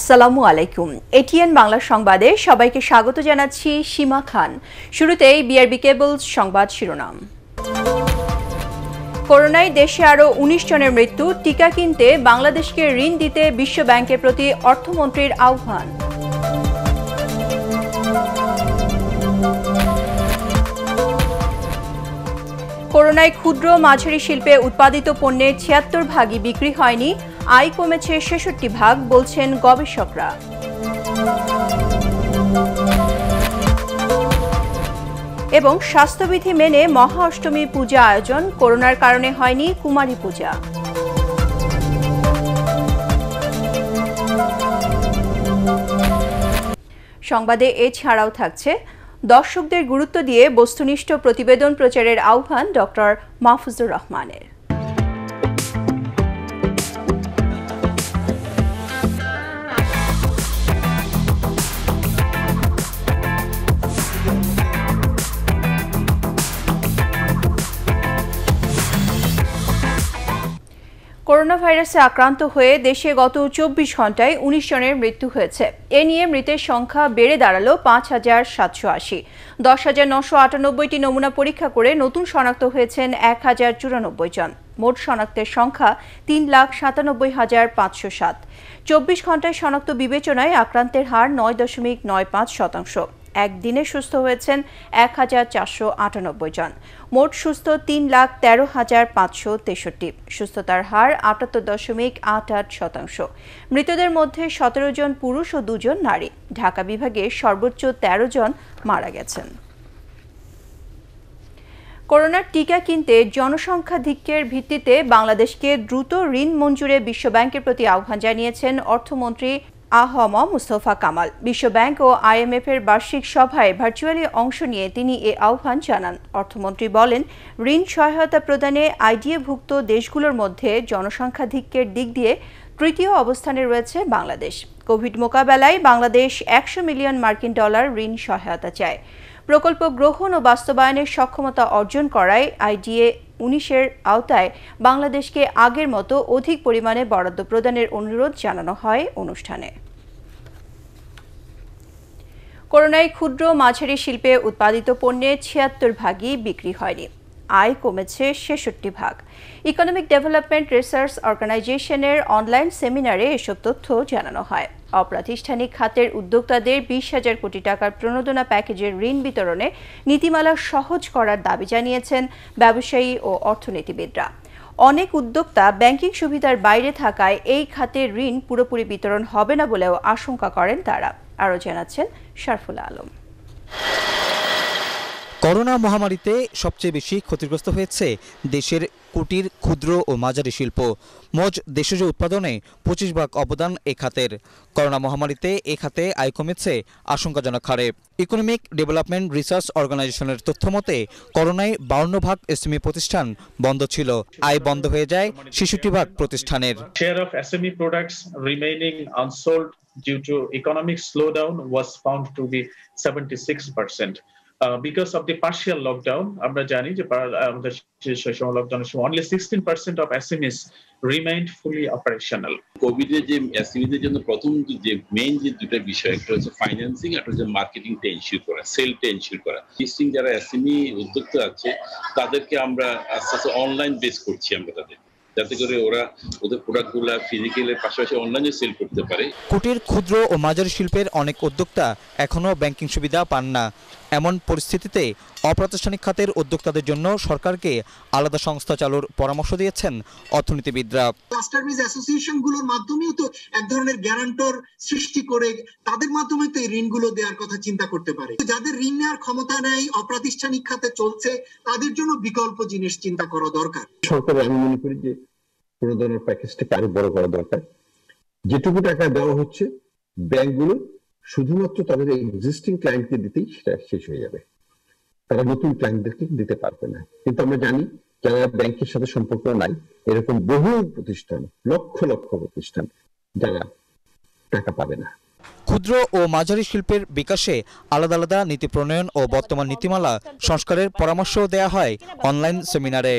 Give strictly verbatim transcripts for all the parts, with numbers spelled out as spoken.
আসসালামু আলাইকুম। এটিএন বাংলা সংবাদে সবাইকে স্বাগত জানাচ্ছি সীমা খান। শুরুতেই বিআরবি কেবলস সংবাদ শিরোনাম। করোনায় দেশে আরও উনিশ জনের মৃত্যু, টিকা কিনতে বাংলাদেশকে ঋণ দিতে বিশ্ব ব্যাংকের প্রতি অর্থমন্ত্রীর আহ্বান। করোনায় ক্ষুদ্র মাঝারি শিল্পে উৎপাদিত পণ্যের ছিয়াত্তর ভাগই বিক্রি হয়নি, আয় কমেছে ছেষট্টি ভাগ, বলছেন গবেষকরা। এবং স্বাস্থ্যবিধি মেনে মহা অষ্টমী পূজা আয়োজন, করোনার কারণে হয়নি কুমারী পূজা। সংবাদে এছাড়াও থাকছে দর্শকদের গুরুত্ব দিয়ে বস্তুনিষ্ঠ প্রতিবেদন প্রচারের আহ্বান ডক্টর মাহফুজুর রহমানের। করোনা ভাইরাসে আক্রান্ত হয়ে দেশে গত চব্বিশ ঘন্টায় উনিশ জনের মৃত্যু হয়েছে। এ নিয়ে মৃতের সংখ্যা বেড়ে দাঁড়ালো পাঁচ হাজার সাতশো আশি। দশ হাজার নশো আটানব্বইটি নমুনা পরীক্ষা করে নতুন শনাক্ত হয়েছেন এক হাজার চুরানব্বই জন। মোট শনাক্তের সংখ্যা তিন লাখ সাতানব্বই হাজার পাঁচশো সাত। চব্বিশ ঘন্টায় শনাক্ত বিবেচনায় আক্রান্তের হার নয় দশমিক নয় পাঁচ শতাংশ। একদিনে সুস্থ হয়েছেন এক হাজার চারশো আটানব্বই জন। মোট সুস্থ তিন লাখ তেরো হাজার পাঁচশো তেষট্টি। সুস্থতার হার আটাত্তর দশমিক আট আট শতাংশ। মৃতদের মধ্যে সতেরো জন পুরুষ ও দুজন নারী। ঢাকা বিভাগে সর্বোচ্চ তেরো জন মারা গেছেন। করোনার টিকা কিনতে জনসংখ্যাধিক্যের ভিত্তিতে বাংলাদেশকে দ্রুত ঋণ মঞ্জুরে বিশ্বব্যাংকের প্রতি আহ্বান জানিয়েছেন অর্থমন্ত্রী আ হ ম মুস্তফা কামাল। বিশ্বব্যাংক ও আইএমএফ এর বার্ষিক সভায় ভার্চুয়ালি অংশ নিয়ে তিনি এ আহ্বান জানান। অর্থমন্ত্রী বলেন, ঋণ সহায়তা প্রদানে আইডিএভুক্ত দেশগুলোর মধ্যে জনসংখ্যাধিক্যের দিক দিয়ে তৃতীয় অবস্থানে রয়েছে বাংলাদেশ। কোভিড মোকাবেলায় বাংলাদেশ একশো মিলিয়ন মার্কিন ডলার ঋণ সহায়তা চায়। প্রকল্প গ্রহণ ও বাস্তবায়নের সক্ষমতা অর্জন করায় আইডিএ উনিশের আওতায় বাংলাদেশকে আগের মতো অধিক পরিমাণে বরাদ্দ প্রদানের অনুরোধ জানানো হয় অনুষ্ঠানে। করোনায় ক্ষুদ্র মাঝারি শিল্পে উৎপাদিত পণ্যের ছিয়াত্তর ভাগই বিক্রি হয়নি, আয় কমেছে ছেষট্টি ভাগ। ইকোনমিক ডেভেলপমেন্ট রিসার্চ অর্গানাইজেশনের অনলাইন সেমিনারে এসব তথ্য জানানো হয়। অপ্রাতিষ্ঠানিক খাতের উদ্যোক্তাদের বিশ হাজার কোটি টাকার প্রণোদনা প্যাকেজের ঋণ বিতরণে নীতিমালা সহজ করার দাবি জানিয়েছেন ব্যবসায়ী ও অর্থনীতিবিদরা। অনেক উদ্যোক্তা ব্যাংকিং সুবিধার বাইরে থাকায় এই খাতের ঋণ পুরোপুরি বিতরণ হবে না বলেও আশঙ্কা করেন তারা। আরও জানাচ্ছেন শরফুল আলম। করোনা মহামারীতে সবচেয়ে বেশি ক্ষতিগ্রস্ত হয়েছে দেশের কুটির, ক্ষুদ্র ও মাঝারি শিল্প। মোট দেশজ উৎপাদনে পঁচিশ ভাগ অবদান এ খাতের। করোনা মহামারীতে এ খাতে আয় কমেছে আশঙ্কাজনক হারে। ইকোনমিক ডেভেলপমেন্ট রিসার্চ অর্গানাইজেশনের তথ্য মতে করোনায় বাউন্ন ভাগ এসএমই প্রতিষ্ঠান বন্ধ ছিল, আয় বন্ধ হয়ে যায় ছেষট্টি ভাগ প্রতিষ্ঠানের। Share of S M E products remaining unsold due to economic slowdown was found to be seventy-six percent. Uh, because of the partial lockdown, আমরা জানি যে আমাদের সময় লকডাউনের সময় only sixteen percent of S M Es remained fully operational. Covid এর যে এসএমইদের জন্য প্রথম যে মেইন যে দুটো বিষয়, একটা হচ্ছে ফাইন্যান্সিং, একটা হচ্ছে মার্কেটিংটা এনশিওর করা, সেলটা এনশিওর করা। লিস্টিং যারা এসএমই উদ্যোক্তা আছে তাদেরকে আমরা আস্তে আস্তে অনলাইন বেস করছি আমরা তাদের, যাতে করে ওরা ওদের প্রোডাক্টগুলো ফিজিক্যালের পাশাপাশি অনলাইনে সেল করতে পারে। কুটির, ক্ষুদ্র ও মাঝারি শিল্পের অনেক উদ্যোক্তা এখনও ব্যাংকিং সুবিধা পান না। এমন পরিস্থিতিতে অপ্রাতিষ্ঠানিক খাতের উদ্যোক্তাদের জন্য সরকারকে আলাদা সংস্থা চালুর পরামর্শ দিয়েছেন অর্থনীতিবিদরা। ক্লাস্টার-বেজ অ্যাসোসিয়েশনগুলোর মাধ্যমেও তো এক ধরনের গ্যারান্টর সৃষ্টি করে তাদের মাধ্যমে তো এই ঋণগুলো দেওয়ার কথা চিন্তা করতে পারে। যাদের ঋণ নেওয়ার ক্ষমতা নেই, অপ্রাতিষ্ঠানিক খাতে চলছে, তাদের জন্য বিকল্প জিনিস চিন্তা করা দরকার। সরকারের আমি মনে করি যে প্রণোদনার প্যাকেজটাকে আরো বড় করা দরকার। যেটুকু টাকা দেওয়া হচ্ছে ব্যাংকগুলো শুধুমাত্র তাদের এক্সিস্টিং ক্লায়েন্টকে দিতেই সেটা শেষ হয়ে যাবে, তারা নতুন ক্লায়েন্টদেরকে দিতে পারবে না। কিন্তু আমরা জানি যারা ব্যাংকের সাথে সম্পর্ক নাই, এরকম বহু প্রতিষ্ঠান, লক্ষ লক্ষ প্রতিষ্ঠান যারা টাকা পাবে না। ক্ষুদ্র ও মাঝারি শিল্পের বিকাশে আলাদা আলাদা নীতি প্রণয়ন ও বর্তমান নীতিমালা সংস্কারের পরামর্শ দেয়া হয় অনলাইন সেমিনারে।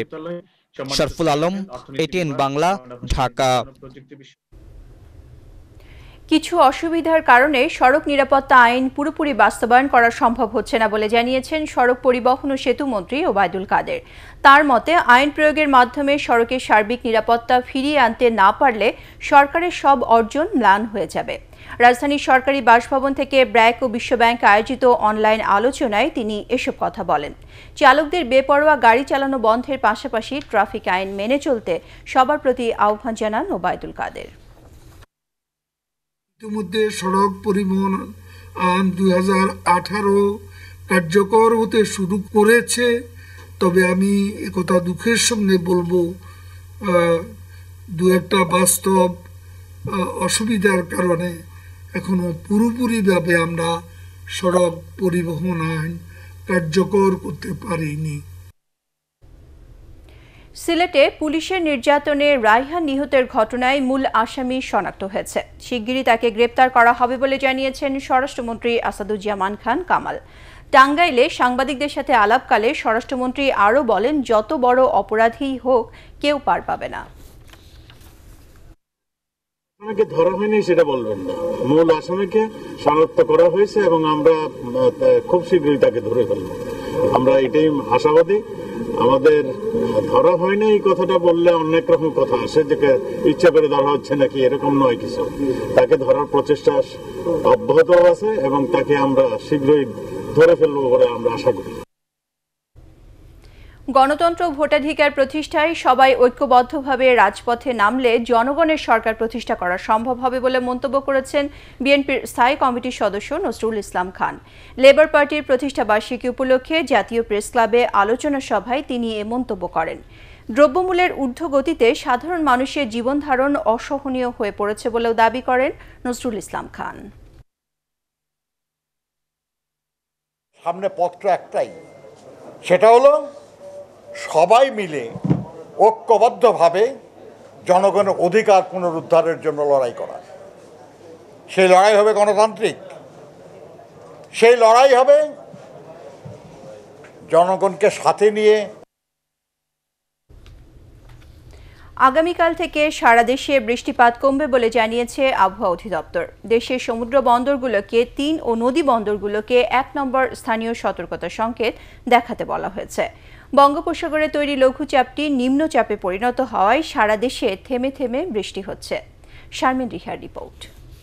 শরফুল আলম, এটিএন বাংলা, ঢাকা। কিছু অসুবিধার কারণে সড়ক নিরাপত্তা আইন পুরোপুরি বাস্তবায়ন করা সম্ভব হচ্ছে না বলে জানিয়েছেন সড়ক পরিবহন ও সেতু মন্ত্রী ওবায়দুল কাদের। তার মতে আইন প্রয়োগের মাধ্যমে সড়কের সার্বিক নিরাপত্তা ফিরিয়ে আনতে না পারলে সরকারের সব অর্জন ম্লান হয়ে যাবে। রাজধানীর সরকারি বাসভবন থেকে ব্র্যাক ও বিশ্বব্যাংক আয়োজিত অনলাইন আলোচনায় তিনি এসব কথা বলেন। চালকদের বেপরোয়া গাড়ি চালানো বন্ধের পাশাপাশি ট্রাফিক আইন মেনে চলতে সবার প্রতি আহ্বান জানান ওবায়দুল কাদের। ইতিমধ্যে সড়ক পরিবহন আইন দুই হাজার আঠারো কার্যকর হতে শুরু করেছে, তবে আমি একথা দুঃখের সঙ্গে বলবো দু একটা বাস্তব অসুবিধার কারণে এখনো পুরোপুরিভাবে আমরা সড়ক পরিবহন আইন কার্যকর করতে পারিনি। সিলেটে পুলিশের নির্যাতনে রায়হান নিহতের ঘটনায় মূল আসামি শনাক্ত হয়েছে। শিগগিরই তাকে গ্রেপ্তার করা হবে বলে জানিয়েছেন স্বরাষ্ট্রমন্ত্রী আসাদুজ্জামান খান কামাল। টাঙ্গাইলে সাংবাদিকদের সাথে আলাপকালে স্বরাষ্ট্রমন্ত্রী আরও বলেন, যত বড় অপরাধীই হোক কেউ পার পাবে না। আসামিকে ধরা হয়নি সেটা বলবেন না, মূল আসামিকে শনাক্ত করা হয়েছে এবং আমরা খুব শীঘ্রই তাকে ধরে ফেলবো। আমরা এটাই আশাবাদী। আমাদের ধরা হয়নি এই কথাটা বললে অনেক রকম কথা আসে, যে ইচ্ছা করে ধরা হচ্ছে নাকি, এরকম নয় কিছু। তাকে ধরার প্রচেষ্টা অব্যাহত আছে এবং তাকে আমরা শীঘ্রই ধরে ফেলবো বলে আমরা আশা করি। গণতন্ত্র ভোটাধিকার প্রতিষ্ঠায় সবাই ঐক্যবদ্ধভাবে রাজপথে নামলে জনগণের সরকার প্রতিষ্ঠা করা সম্ভব হবে বলে মন্তব্য করেছেন বিএনপির স্থায়ী কমিটির সদস্য নজরুল ইসলাম খান। লেবার পার্টির প্রতিষ্ঠা বার্ষিকী উপলক্ষে জাতীয় প্রেস ক্লাবে আলোচনা সভায় তিনি এ মন্তব্য করেন। দ্রব্যমূল্যের ঊর্ধ্বগতিতে সাধারণ মানুষের জীবনধারণ অসহনীয় হয়ে পড়েছে বলেও দাবি করেন নজরুল ইসলাম খান। সামনে পত্র একটাই, সেটা হলো সবাই মিলে ঐক্যবদ্ধভাবে জনগণের অধিকার পুনরুদ্ধারের জন্য লড়াই করা। সেই লড়াই হবে গণতান্ত্রিক, সেই লড়াই হবে জনগণকে সাথে নিয়ে। আগামীকাল থেকে সারা দেশে বৃষ্টিপাত কমবে বলে জানিয়েছে আবহাওয়া অধিদপ্তর। দেশের সমুদ্র বন্দরগুলোকে তিন ও নদী বন্দরগুলোকে এক নম্বর স্থানীয় সতর্কতা সংকেত দেখাতে বলা হয়েছে। বঙ্গোপসাগরে তৈরি লঘুচাপটি নিম্নচাপে পরিণত হওয়ায় সারা দেশে থেমে থেমে বৃষ্টি হচ্ছে। শারমিন রিহার রিপোর্ট।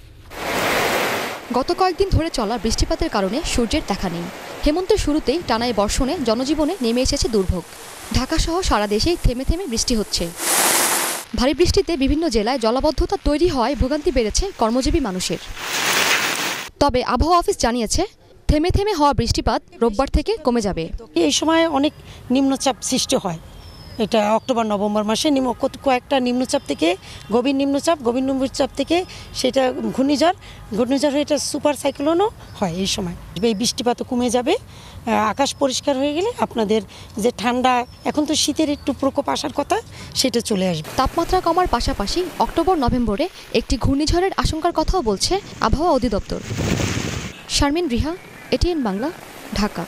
গত কয়েকদিন ধরে চলা বৃষ্টিপাতের কারণে সূর্যের দেখা নেই। হেমন্তের শুরুতেই টানায় বর্ষণে জনজীবনে নেমে এসেছে দুর্ভোগ। ঢাকাসহ সারা দেশেই থেমে থেমে বৃষ্টি হচ্ছে। ভারী বৃষ্টিতে বিভিন্ন জেলায় জলাবদ্ধতা তৈরি হওয়ায় ভোগান্তি বেড়েছে কর্মজীবী মানুষের। তবে আবহাওয়া অফিস জানিয়েছে, থেমে থেমে হওয়া বৃষ্টিপাত রোববার থেকে কমে যাবে। এই সময় অনেক নিম্নচাপ সৃষ্টি হয়। এটা অক্টোবর নভেম্বর মাসে নিম্ন কয়েকটা নিম্নচাপ থেকে গভীর নিম্নচাপ, গভীর নিম্নচাপ থেকে সেটা ঘূর্ণিঝড়, ঘূর্ণিঝড় হয়ে এটা সুপার সাইক্লোনও হয়। এই সময় এই বৃষ্টিপাতও কমে যাবে। আকাশ পরিষ্কার হয়ে গেলে আপনাদের যে ঠান্ডা, এখন তো শীতের একটু প্রকোপ আসার কথা, সেটা চলে আসবে। তাপমাত্রা কমার পাশাপাশি অক্টোবর নভেম্বরে একটি ঘূর্ণিঝড়ের আশঙ্কার কথাও বলছে আবহাওয়া অধিদপ্তর। শারমিন রিহা, এটিএন বাংলা, ঢাকা।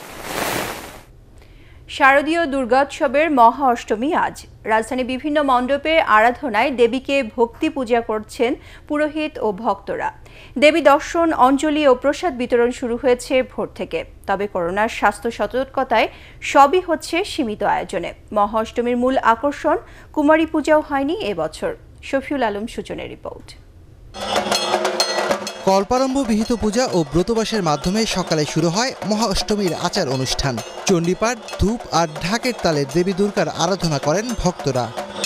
শারদীয় দুর্গোৎসবের মহা অষ্টমী আজ। রাজধানী বিভিন্ন মণ্ডপে আরাধনায় দেবীকে ভক্তি পূজা করছেন পুরোহিত ও ভক্তরা। দেবী দর্শন, অঞ্জলি ও প্রসাদ বিতরণ শুরু হয়েছে ভোর থেকে। তবে করোনার স্বাস্থ্য সতর্কতায় সবই হচ্ছে সীমিত আয়োজনে। মহা অষ্টমীর মূল আকর্ষণ কুমারী পূজাও হয়নি এবছর। শফিউল আলম সূচনের রিপোর্ট। কল্পারম্ভ বিহিত পূজা ও ব্রতবাসের মাধ্যমে সকালে শুরু হয় মহা অষ্টমীর আচার অনুষ্ঠান। চণ্ডীপাঠ, ধূপ আর ঢাকের তালে দেবী দুর্গার আরাধনা করেন ভক্তরা।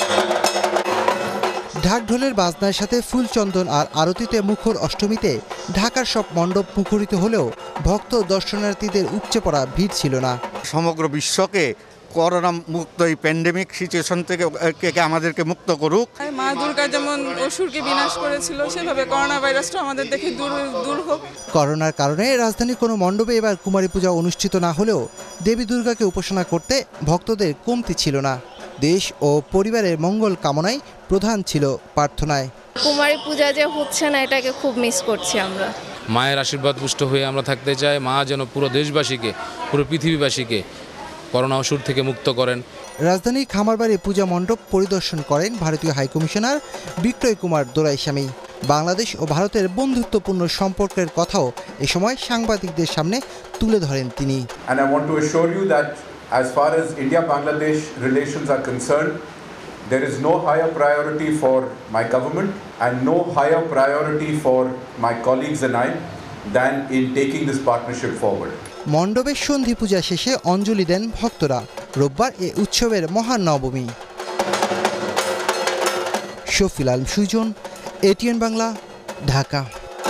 ঢাক ঢোলের বাজনার সাথে ফুলচন্দন আর আরতিতে মুখর অষ্টমীতে ঢাকার সব মণ্ডপ মুখরিত হলেও ভক্ত দর্শনার্থীদের উপচে পড়া ভিড় ছিল না। সমগ্র বিশ্বকে করোনা মুক্ত এই প্যান্ডেমিক সিচুয়েশন থেকে আমাদেরকে মুক্ত করুক। মা দুর্গা যেমন অসুরকে বিনাশ করেছিল, সেভাবে করোনা ভাইরাসটা আমাদের দেখে দূর দূর হোক। করোনার কারণে রাজধানীর কোনো মণ্ডপে এবার কুমারী পূজা অনুষ্ঠিত না হলেও দেবী দুর্গাকে উপাসনা করতে ভক্তদের কমতি ছিল না। দেশ ও পরিবারের মঙ্গল কামনাই প্রধান ছিল প্রার্থনায়। কুমারী পূজা যে হচ্ছে না, এটাকে খুব মিস করছি আমরা। মায়ের আশীর্বাদ পুষ্ট হয়ে আমরা থাকতে চাই। মা যেন পুরো দেশবাসীকে, পুরো পৃথিবীবাসীকে করোনা অসুর থেকে মুক্ত করেন। রাজধানীর খামারবাড়ি পূজা মণ্ডপ পরিদর্শন করেন ভারতীয় হাইকমিশনার বিক্রয় কুমার দোরাইস্বামী। বাংলাদেশ ও ভারতের বন্ধুত্বপূর্ণ সম্পর্কের কথাও এ সময় সাংবাদিকদের সামনে তুলে ধরেন তিনি। And I want to assure you that as far as India-Bangladesh relations are concerned, there is no higher priority for my government and no higher priority for my colleagues and I than in taking this partnership forward. মণ্ডপের সন্ধি পূজা শেষে অঞ্জলি দেন ভক্তরা। রোববার এ উৎসবের মহানবমী। Shafil Alam Sujan, ATN Bangla, Dhaka.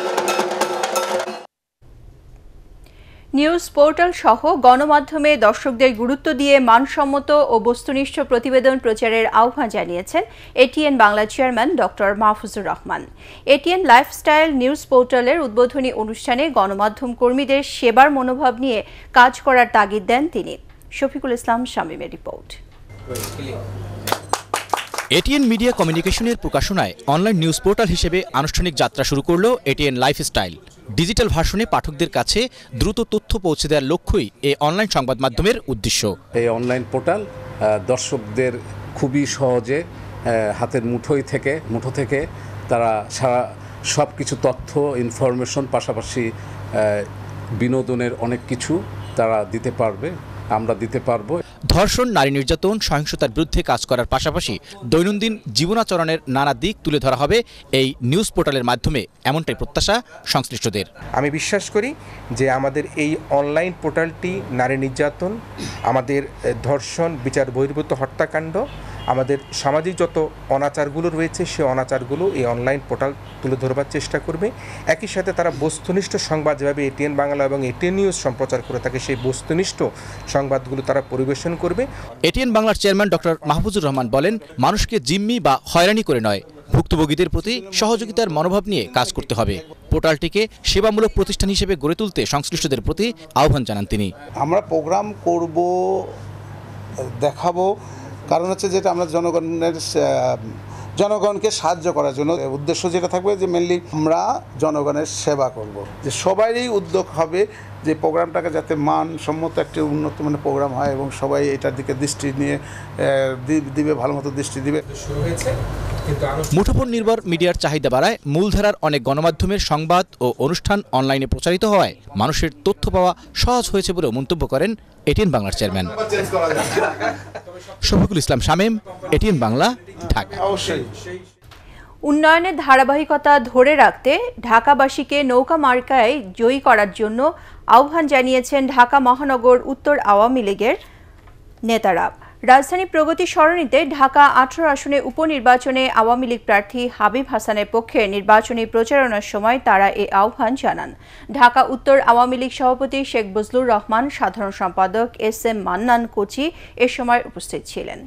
News portal সহ গণমাধ্যমে দর্শকদের গুরুত্ব দিয়ে মানসম্মত ও বস্তুনিষ্ঠ প্রতিবেদন প্রচারের আহ্বান জানিয়েছেন ATN Bangla chairman doctor Mahfuzur Rahman. ATN lifestyle news পোর্টালের উদ্বোধনী অনুষ্ঠানে গণমাধ্যম কর্মীদের সেবার মনোভাব নিয়ে কাজ করার তাগিদ দেন তিনি। শফিকুল ইসলাম শামীমের রিপোর্ট। এটিএন মিডিয়া কমিউনিকেশনের প্রকাশনায় অনলাইন নিউজ পোর্টাল হিসেবে আনুষ্ঠানিক যাত্রা শুরু করল এটিএন লাইফস্টাইল। ডিজিটাল ভার্সনে পাঠকদের কাছে দ্রুত তথ্য পৌঁছে দেওয়ার লক্ষ্যই এই অনলাইন সংবাদ মাধ্যমের উদ্দেশ্য। এই অনলাইন পোর্টাল দর্শকদের খুবই সহজে হাতের মুঠোই থেকে মুঠো থেকে তারা সারা সব কিছু তথ্য ইনফরমেশন পাশাপাশি বিনোদনের অনেক কিছু তারা দিতে পারবে, আমরা দিতে পারবো। ধর্ষণ, নারী নির্যাতন, সহিংসতার বিরুদ্ধে কাজ করার পাশাপাশি দৈনন্দিন জীবনাচরণের নানা দিক তুলে ধরা হবে এই নিউজ পোর্টালের মাধ্যমে, এমনটাই প্রত্যাশা সংশ্লিষ্টদের। আমি বিশ্বাস করি যে আমাদের এই অনলাইন পোর্টালটি নারী নির্যাতন, আমাদের ধর্ষণ, বিচার বহির্ভূত হত্যাকাণ্ড, আমাদের সামাজিক যত অনাচারগুলো রয়েছে সে অনাচারগুলো এই অনলাইন পোর্টাল তুলে ধরবার চেষ্টা করবে। একই সাথে তারা বস্তুনিষ্ঠ সংবাদ যেভাবে এটিএন বাংলা এবং এটিএন নিউজ সম্প্রচার করে থাকে সেই বস্তুনিষ্ঠ সংবাদগুলো তারা পরিবেশন করবে। এটিএন বাংলার চেয়ারম্যান ডক্টর মাহফুজুর রহমান বলেন, মানুষকে জিম্মি বা হয়রানি করে নয়, ভুক্তভোগীদের প্রতি সহযোগিতার মনোভাব নিয়ে কাজ করতে হবে। পোর্টালটিকে সেবামূলক প্রতিষ্ঠান হিসেবে গড়ে তুলতে সংশ্লিষ্টদের প্রতি আহ্বান জানান তিনি। আমরা প্রোগ্রাম করব, দেখাবো, কারণ হচ্ছে যেটা আমরা জনগণের জনগণকে সাহায্য করার জন্য উদ্দেশ্য যেটা থাকবে যে মেনলি আমরা জনগণের সেবা করব, যে সবারই উদ্যোগ হবে যে প্রোগ্রামটাকে যাতে মানসম্মত একটি উন্নত মানের প্রোগ্রাম হয় এবং সবাই এটার দিকে দৃষ্টি নিয়ে দিবে, ভালো মতো দৃষ্টি দিবে। মুঠোফোন নির্ভর মিডিয়ার চাহিদা বাড়ায় মূলধারার অনেক গণমাধ্যমের সংবাদ ও অনুষ্ঠান অনলাইনে প্রচারিত হওয়ায় মানুষের তথ্য পাওয়া সহজ হয়েছে বলে মন্তব্য করেন এটিএন বাংলার চেয়ারম্যান। শফিকুল ইসলাম শামীম, এটিএন বাংলা, ঢাকা। উন্নয়নের ধারাবাহিকতা ধরে রাখতে ঢাকাবাসীকে নৌকা মার্কায় জয়ী করার জন্য আহ্বান জানিয়েছেন ঢাকা মহানগর উত্তর আওয়ামী লীগের নেতারা। রাজধানী প্রগতি সরণিতে ঢাকা আঠারো আসনে উপনির্বাচনে আওয়ামী লীগ প্রার্থী হাবিব হাসানের পক্ষে নির্বাচনী প্রচারণার সময় তারা এ আহ্বান জানান। ঢাকা উত্তর আওয়ামী লীগ সভাপতি শেখ বজলুর রহমান, সাধারণ সম্পাদক এস এম মান্নান কোচি এ সময় উপস্থিত ছিলেন।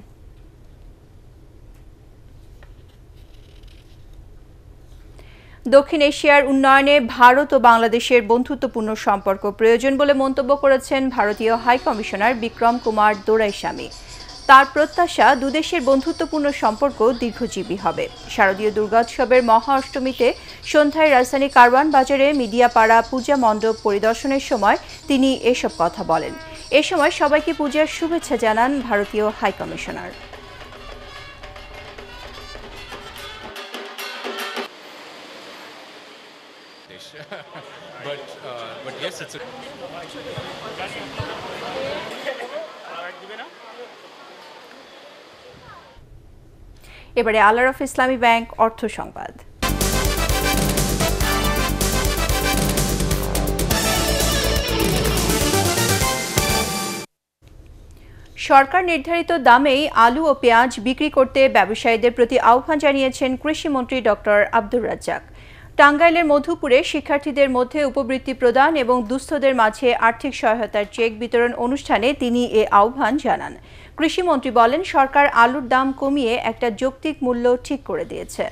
দক্ষিণ এশিয়ার উন্নয়নে ভারত ও বাংলাদেশের বন্ধুত্বপূর্ণ সম্পর্ক প্রয়োজন বলে মন্তব্য করেছেন ভারতীয় হাই কমিশনার বিক্রম কুমার দোরাইস্বামী। তার প্রত্যাশা, দুদেশের বন্ধুত্বপূর্ণ সম্পর্ক দীর্ঘজীবী হবে। শারদীয় দুর্গোৎসবের মহা অষ্টমীতে সন্ধ্যায় রাজধানী কারওয়ান বাজারে মিডিয়াপাড়া পূজা মণ্ডপ পরিদর্শনের সময় তিনি এসব কথা বলেন। এ সময় সবাইকে পূজার শুভেচ্ছা জানান ভারতীয় high commissioner. But, uh, but yes, it's a... এবারে আল-আরাফ ইসলামী ব্যাংক অর্থ সংবাদ। সরকার নির্ধারিত দামেই আলু ও পেঁয়াজ বিক্রি করতে ব্যবসায়ীদের প্রতি আহ্বান জানিয়েছেন কৃষিমন্ত্রী ডক্টর আব্দুর রাজ্জাক। টাঙ্গাইলের মধুপুরে শিক্ষার্থীদের মধ্যে উপবৃত্তি প্রদান এবং দুস্থদের মাঝে আর্থিক সহায়তার চেক বিতরণ অনুষ্ঠানে তিনি এ আহ্বান জানান। কৃষিমন্ত্রী বলেন, সরকার আলুর দাম কমিয়ে একটা যৌক্তিক মূল্য ঠিক করে দিয়েছে।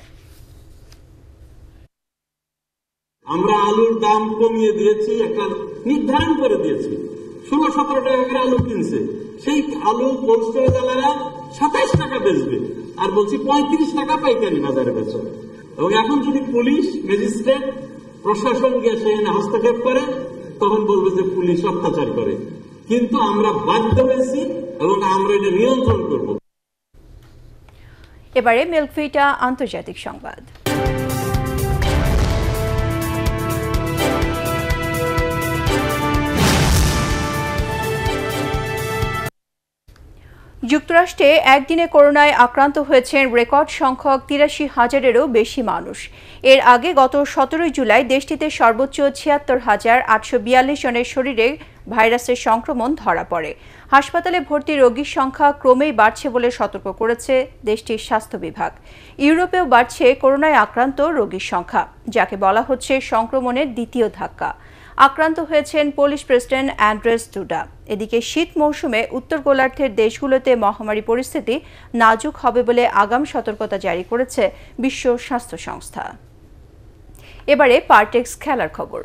আমরা আলুর দাম কমিয়ে দিয়েছি, একটা নির্ধারণ করে দিয়েছি। ষোলো সতেরো টাকা করে আলু কিনছে, সেই আলু কোল্ড স্টোরেজওয়ালারা সাতাইশ টাকা বেচবে, আর বলছি পঁয়ত্রিশ টাকা পাইকারি বাজারে বেচে। এবং এখন যদি পুলিশ, ম্যাজিস্ট্রেট, প্রশাসন গিয়ে সেখানে হস্তক্ষেপ করে তখন বলবে যে পুলিশ অত্যাচার করে, কিন্তু আমরা বাধ্য হয়েছি এবং আমরা এটা নিয়ন্ত্রণ করব। এবারে মিল্কভিটা আন্তর্জাতিক সংবাদ। যুক্তরাষ্ট্রে একদিনে করোনায় আক্রান্ত হয়েছেন রেকর্ড সংখ্যক তিরাশি হাজারেরও বেশি মানুষ। এর আগে গত সতেরোই জুলাই দেশটিতে সর্বোচ্চ ছিয়াত্তর হাজার আটশো বিয়াল্লিশ জনের শরীরে ভাইরাসের সংক্রমণ ধরা পড়ে। হাসপাতালে ভর্তি রোগীর সংখ্যা ক্রমেই বাড়ছে বলে সতর্ক করেছে দেশটির স্বাস্থ্য বিভাগ। ইউরোপেও বাড়ছে করোনায় আক্রান্ত রোগীর সংখ্যা, যাকে বলা হচ্ছে সংক্রমণের দ্বিতীয় ধাক্কা। আক্রান্ত হয়েছেন পোলিশ প্রেসিডেন্ট অ্যান্ড্রেস ডুডা। এদিকে শীত মৌসুমে উত্তর গোলার্ধের দেশগুলোতে মহামারী পরিস্থিতি নাজুক হবে বলে আগাম সতর্কতা জারি করেছে বিশ্ব স্বাস্থ্য সংস্থা। এবারে পার্টেক্স খেলার খবর।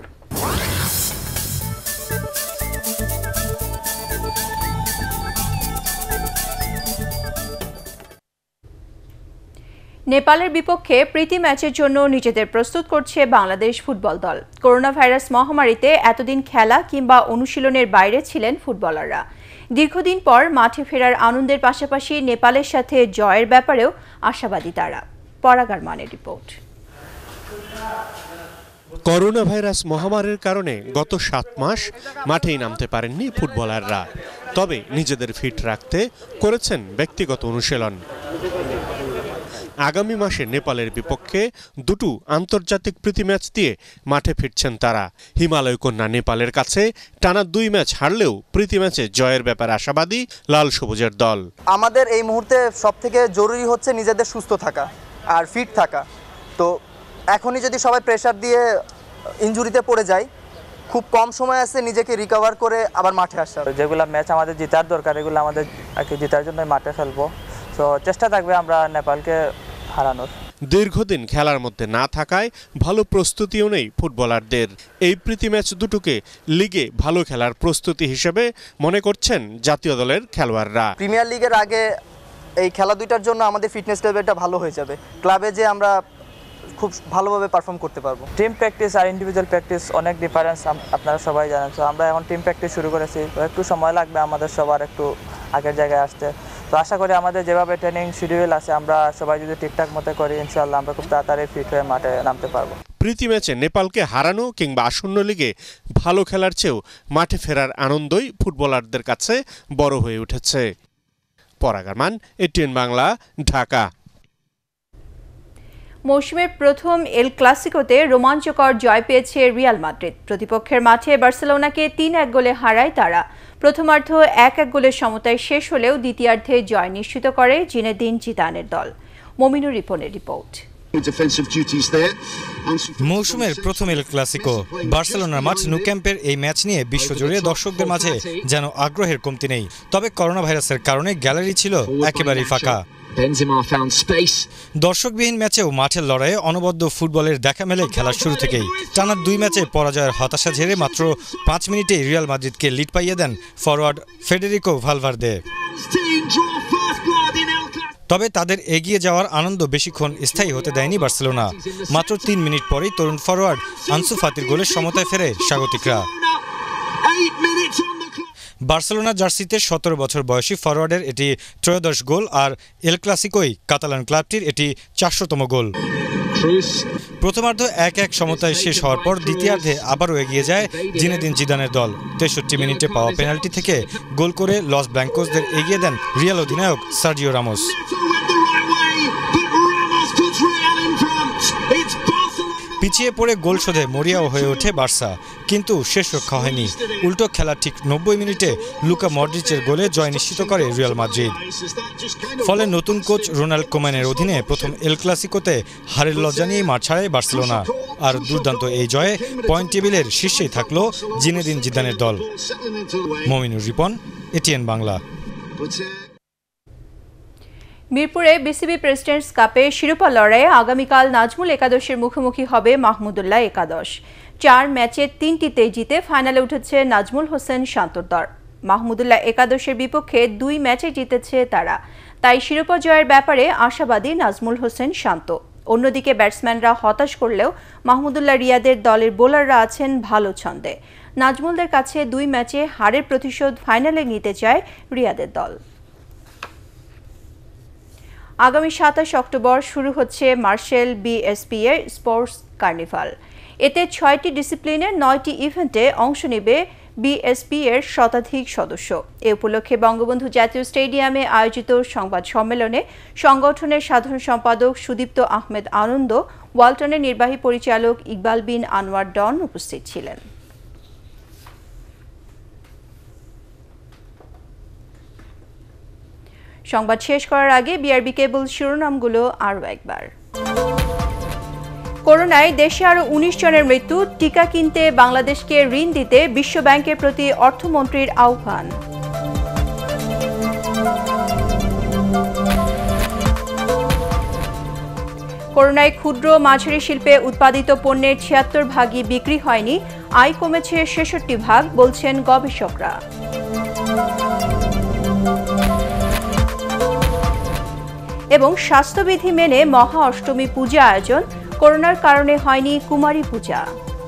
নেপালের বিপক্ষে প্রীতি ম্যাচের জন্য নিজেদের প্রস্তুত করছে বাংলাদেশ ফুটবল দল। করোনা ভাইরাস মহামারীতে এতদিন খেলা কিংবা অনুশীলনের বাইরে ছিলেন ফুটবলাররা। দীর্ঘদিন পর মাঠে ফেরার আনন্দের পাশাপাশি নেপালের সাথে জয়ের ব্যাপারেও আশাবাদী তারা। পরাগার মানের রিপোর্ট। করোনা ভাইরাস মহামারীর কারণে গত সাত মাস মাঠেই নামতে পারেননি ফুটবলাররা। তবে নিজেদের ফিট রাখতে করেছেন ব্যক্তিগত অনুশীলন। আগামী মাসে নেপালের বিপক্ষে দুটো আন্তর্জাতিক প্রীতি ম্যাচ দিয়ে মাঠে ফিরছেন তারা। হিমালয় কন্যা নেপালের কাছে টানা দুই ম্যাচ হারলেও প্রীতি ম্যাচে জয়ের ব্যাপারে আশাবাদী লাল সবুজের দল। আমাদের এই মুহূর্তে সবথেকে জরুরি হচ্ছে নিজেদের সুস্থ থাকা আর ফিট থাকা। তো এখনই যদি সবাই প্রেসার দিয়ে ইনজুরিতে পড়ে যায়, খুব কম সময় আছে নিজেকে রিকভার করে আবার মাঠে আসা। যেগুলো ম্যাচ আমাদের জেতার দরকার, এগুলো আমাদের জেতার জন্য মাঠে খেলবো। তো চেষ্টা থাকবে আমরা নেপালকে হারানোর। দীর্ঘদিন খেলার মধ্যে না থাকায় ভালো প্রস্তুতিও নেই ফুটবলারদের। এই প্রীতি ম্যাচ দুটোকে লিগে ভালো খেলার প্রস্তুতি হিসেবে মনে করছেন জাতীয় দলের খেলোয়াড়রা। প্রিমিয়ার লিগের আগে এই খেলা দুইটার জন্য আমাদের ফিটনেস লেভেলটা ভালো হয়ে যাবে। ক্লাবে যে আমরা খুব ভালোভাবে পারফর্ম করতে পারবো। টিম প্র্যাকটিস আর ইন্ডিভিজুয়াল প্র্যাকটিস অনেক ডিফারেন্স, আপনারা সবাই জানেন। তো আমরা এখন টিম প্র্যাকটিস শুরু করেছি, তো একটু সময় লাগবে আমাদের সবার একটু আগের জায়গায় আসতে। তো আশা করি আমাদের যেভাবে ট্রেনিং শিডিউল আছে, আমরা সবাই যদি ঠিকঠাক মতো করি, ইনশাআল্লাহ আমরা খুব তাড়াতাড়ি ফিট হয়ে মাঠে নামতে পারবো। প্রীতি ম্যাচে নেপালকে হারানো কিংবা আসন্ন লিগে ভালো খেলার চেয়েও মাঠে ফেরার আনন্দই ফুটবলারদের কাছে বড় হয়ে উঠেছে। পরাগারমান, এটিএন বাংলা, ঢাকা। মৌসুমের প্রথম এল ক্লাসিকোতে রোমাঞ্চকর জয় পেয়েছে রিয়াল মাদ্রিদ। প্রতিপক্ষের মাঠে বার্সেলোনাকে তিন এক গোলে হারায় তারা। প্রথমার্ধ এক এক গোলের সমতায় শেষ হলেও দ্বিতীয়ার্ধে জয় নিশ্চিত করে জিনেদিন জিদানের দল। মমিনুর রিপনের রিপোর্ট। মৌসুমের প্রথম এল ক্লাসিকো বার্সেলোনার মাঠ ন্যু ক্যাম্পের এই ম্যাচ নিয়ে বিশ্বজুড়ে দর্শকদের মাঝে যেন আগ্রহের কমতি নেই। তবে করোনা ভাইরাসের কারণে গ্যালারি ছিল একেবারেই ফাঁকা। দর্শকবিহীন ম্যাচেও মাঠের লড়াইয়ে অনবদ্য ফুটবলের দেখা মেলে খেলার শুরু থেকেই। টানা দুই ম্যাচে পরাজয়ের হতাশা ঝেড়ে মাত্র পাঁচ মিনিটে রিয়াল মাদ্রিদকে লিড পাইয়ে দেন ফরওয়ার্ড ফেডেরিকো ভালভার্দে। তবে তাদের এগিয়ে যাওয়ার আনন্দ বেশিক্ষণ স্থায়ী হতে দেয়নি বার্সেলোনা। মাত্র তিন মিনিট পরেই তরুণ ফরওয়ার্ড আনসু ফাতির গোলের সমতায় ফেরে স্বাগতিকরা। বার্সেলোনা জার্সিতে সতেরো বছর বয়সী ফরওয়ার্ডের এটি ত্রয়োদশ গোল, আর এল ক্লাসিকোই কাতালান ক্লাবটির এটি চারশোতম গোল। প্রথমার্ধ এক এক সমতায় শেষ হওয়ার পর দ্বিতীয়ার্ধে আবারও এগিয়ে যায় জিনেদিন জিদানের দল। তেষট্টি মিনিটে পাওয়া পেনাল্টি থেকে গোল করে লস ব্ল্যাঙ্কোসদের এগিয়ে দেন রিয়াল অধিনায়ক সার্জিও রামোস। পিছিয়ে পড়ে গোল শোধে মরিয়াও হয়ে ওঠে বার্সা, কিন্তু শেষ রক্ষা হয়নি। উল্টো খেলার ঠিক নব্বই মিনিটে লুকা মডরিচের গোলে জয় নিশ্চিত করে রিয়াল মাদ্রিদ। ফলে নতুন কোচ রোনাল্ড কোম্যানের অধীনে প্রথম এল ক্লাসিকোতে হারের লজ্জা নিয়েই মাঠ ছাড়ে বার্সেলোনা। আর দুর্দান্ত এই জয়ে পয়েন্ট টেবিলের শীর্ষেই থাকলো জিনেদিন জিদানের দল। মমিনুর রিপন, এটিএন বাংলা। মিরপুরে বিসিবি প্রেসিডেন্টস কাপে শিরোপা লড়াইয়ে আগামীকাল নাজমুল একাদশের মুখোমুখি হবে মাহমুদুল্লাহ একাদশ। চার ম্যাচে তিনটিতেই জিতে ফাইনালে উঠেছে নাজমুল হোসেন শান্তর দল। মাহমুদুল্লাহ একাদশের বিপক্ষে দুই ম্যাচে জিতেছে তারা, তাই শিরোপা জয়ের ব্যাপারে আশাবাদী নাজমুল হোসেন শান্ত। অন্যদিকে ব্যাটসম্যানরা হতাশ করলেও মাহমুদুল্লাহ রিয়াদের দলের বোলাররা আছেন ভালো ছন্দে। নাজমুলদের কাছে দুই ম্যাচে হারের প্রতিশোধ ফাইনালে নিতে চায় রিয়াদের দল। আগামী সাতাশ অক্টোবর শুরু হচ্ছে মার্শেল বিএসপি এর স্পোর্টস কার্নিভাল। এতে ছয়টি ডিসিপ্লিনের নয়টি ইভেন্টে অংশ নেবে বিএসপি এর শতাধিক সদস্য। এ উপলক্ষে বঙ্গবন্ধু জাতীয় স্টেডিয়ামে আয়োজিত সংবাদ সম্মেলনে সংগঠনের সাধারণ সম্পাদক সুদীপ্ত আহমেদ আনন্দ, ওয়ালটনের নির্বাহী পরিচালক ইকবাল বিন আনোয়ার ডন উপস্থিত ছিলেন। সংবাদ শেষ করার আগে বিআরবি কেবল শিরোনামগুলো আরও একবার। করোনায় দেশে আরও উনিশ জনের মৃত্যু, টিকা কিনতে বাংলাদেশকে ঋণ দিতে বিশ্বব্যাংকের প্রতি অর্থমন্ত্রীর আহ্বান। করোনায় ক্ষুদ্র মাঝারি শিল্পে উৎপাদিত পণ্যের ছিয়াত্তর ভাগই বিক্রি হয়নি, আয় কমেছে ছেষট্টি ভাগ, বলছেন গবেষকরা। এবং স্বাস্থ্যবিধি মেনে মহা অষ্টমী পূজা আয়োজন, করোনার কারণে হয়নি কুমারী পূজা।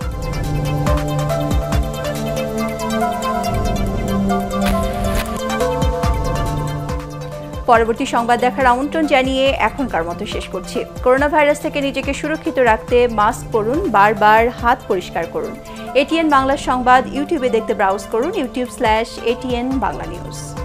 পরবর্তী সংবাদ দেখার আমন্ত্রণ জানিয়ে এখনকার মতো শেষ করছি। করোনা ভাইরাস থেকে নিজেকে সুরক্ষিত রাখতে মাস্ক পরুন, বারবার হাত পরিষ্কার করুন। এটিএন বাংলা সংবাদ ইউটিউবে দেখতে ব্রাউজ করুন YouTube slash ATN Bangla news.